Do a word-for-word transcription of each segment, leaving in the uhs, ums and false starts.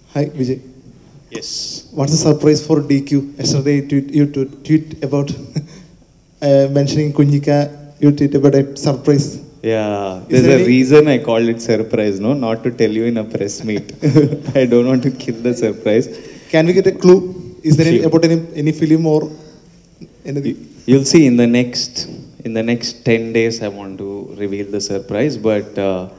Hi, Vijay. Yes. What's the surprise for D Q? Yesterday, you tweet, you tweet tweet about uh, mentioning Kunjika. You tweet about a surprise. Yeah, Is there's there a any- reason I called it surprise, no? Not to tell you in a press meet. I don't want to kill the surprise. Can we get a clue? Is there any, Sure. about any any film or anything? You- You'll see in the next in the next ten days I want to reveal the surprise, but uh,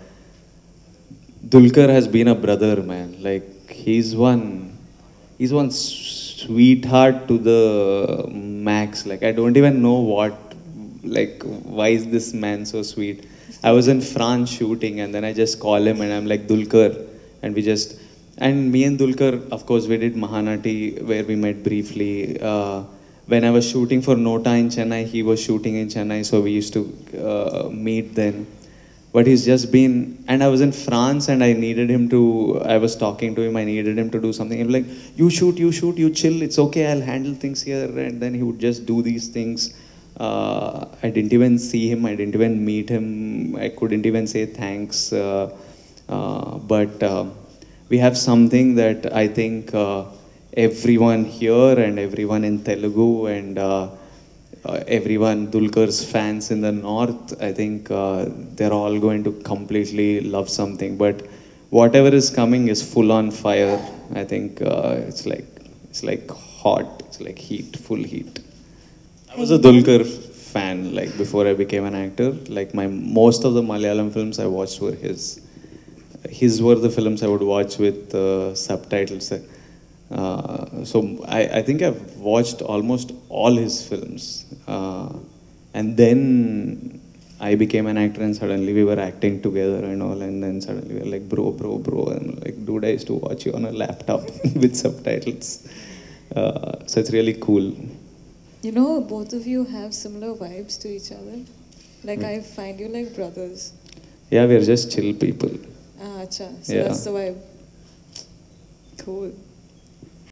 Dulquer has been a brother, man. Like he's one he's one sweetheart to the max. Like I don't even know what like why is this man so sweet? I was in France shooting and then I just call him and I'm like Dulquer and we just and me and Dulquer, of course, we did Mahanati where we met briefly. Uh, when I was shooting for Nota in Chennai, he was shooting in Chennai, so we used to uh, meet then. But he's just been, and I was in France and I needed him to, I was talking to him, I needed him to do something. I'm like, you shoot, you shoot, you chill, it's okay, I'll handle things here. And then he would just do these things. Uh, I didn't even see him, I didn't even meet him, I couldn't even say thanks. Uh, uh, but uh, we have something that I think uh, everyone here and everyone in Telugu and uh, uh, everyone, Dulquer's fans in the north, I think uh, they're all going to completely love something. But whatever is coming is full on fire. I think uh, it's like it's like hot. It's like heat, full heat. I was a Dulquer fan like before I became an actor. Like my most of the Malayalam films I watched were his. His were the films I would watch with uh, subtitles. Uh, so I, I think I've watched almost all his films. Uh, and then I became an actor and suddenly we were acting together and all. And then suddenly we were like, bro, bro, bro. And like, dude, I used to watch you on a laptop with subtitles. Uh, so it's really cool. You know, both of you have similar vibes to each other. Like, Hmm. I find you like brothers. Yeah, we're just chill people. Ah, acha. So Yeah. that's the vibe. Cool.